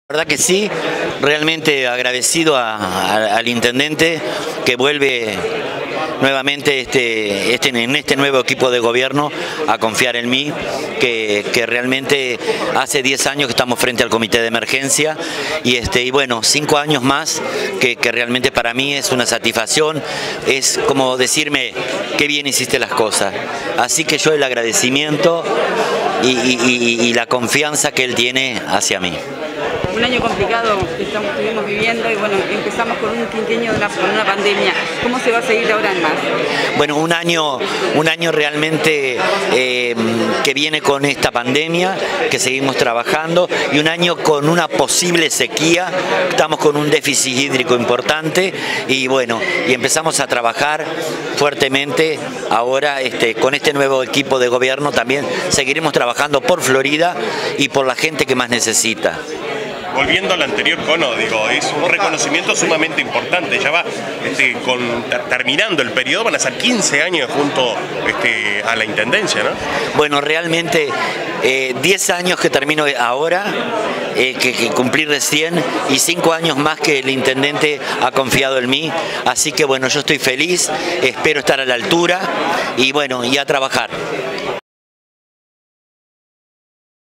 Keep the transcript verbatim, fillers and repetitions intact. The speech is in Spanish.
La verdad que sí, realmente agradecido a, a, al intendente que vuelve nuevamente este, este, en este nuevo equipo de gobierno a confiar en mí, que, que realmente hace diez años que estamos frente al comité de emergencia y, este, y bueno, cinco años más que, que realmente para mí es una satisfacción, es como decirme qué bien hiciste las cosas. Así que yo el agradecimiento y, y, y, y la confianza que él tiene hacia mí. Un año complicado que estamos, estuvimos viviendo y bueno, empezamos con un quinquenio de una, con una pandemia. ¿Cómo se va a seguir ahora en más? Bueno, un año, un año realmente eh, que viene con esta pandemia, que seguimos trabajando, y un año con una posible sequía. Estamos con un déficit hídrico importante y bueno, y empezamos a trabajar fuertemente. Ahora este, con este nuevo equipo de gobierno también seguiremos trabajando por Florida y por la gente que más necesita. Volviendo al anterior cono, digo, es un reconocimiento sumamente importante. Ya va este, con, terminando el periodo, van a ser quince años junto este, a la intendencia, ¿no? Bueno, realmente eh, diez años que termino ahora, eh, que, que cumplir recién, y cinco años más que el intendente ha confiado en mí. Así que bueno, yo estoy feliz, espero estar a la altura y bueno, y a trabajar.